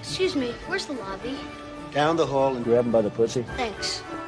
Excuse me, where's the lobby? Down the hall and grab him by the pussy. Thanks.